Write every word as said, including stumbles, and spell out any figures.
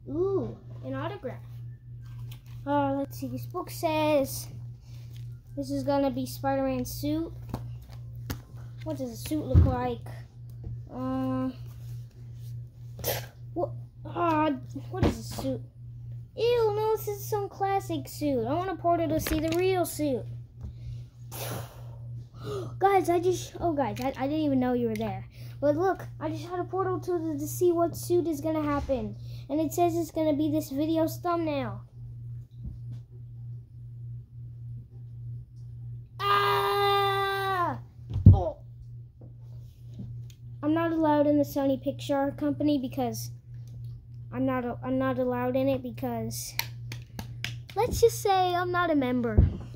Ooh, an autograph. Uh, let's see. This book says this is gonna be Spider-Man's suit. What does a suit look like? Uh, what? Uh, what is a suit? Ew, no, this is some classic suit. I want a portal to see the real suit. Guys, I just, oh guys, I, I didn't even know you were there. But look, I just had a portal to, the, to see what suit is going to happen. And it says it's going to be this video's thumbnail. Ah! Oh. I'm not allowed in the Sony Picture Company because I'm not, I'm not allowed in it because, let's just say I'm not a member.